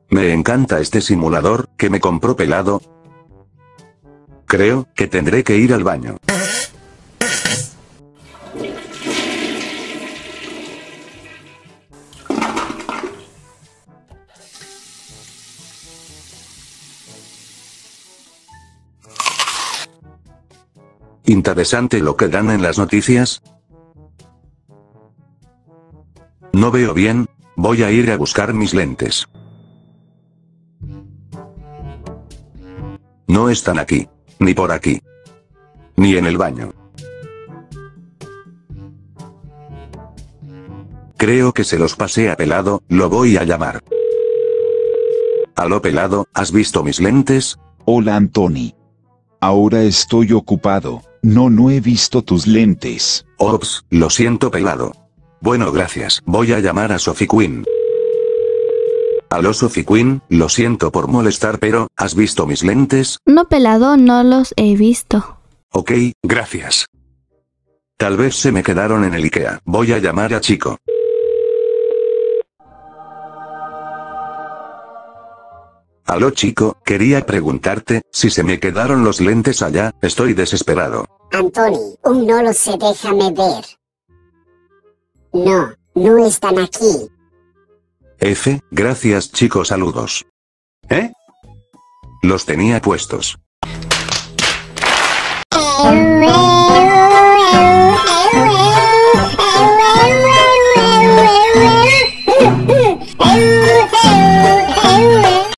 Me encanta este simulador, que me compró Pelado. Creo que tendré que ir al baño. Interesante lo que dan en las noticias. No veo bien, voy a ir a buscar mis lentes. No están aquí. Ni por aquí. Ni en el baño. Creo que se los pasé a Pelado, lo voy a llamar. Aló Pelado, ¿has visto mis lentes? Hola Anthony. Ahora estoy ocupado, no he visto tus lentes. Ops, lo siento Pelado. Bueno gracias, voy a llamar a Sophie Quinn. Aló Sophie Quinn, lo siento por molestar pero, ¿has visto mis lentes? No Pelado, no los he visto. Ok, gracias. Tal vez se me quedaron en el IKEA. Voy a llamar a Chico. Aló Chico, quería preguntarte, si se me quedaron los lentes allá, estoy desesperado. Anthony, no lo sé, déjame ver. No están aquí. F, gracias Chico, saludos. ¿Eh? Los tenía puestos.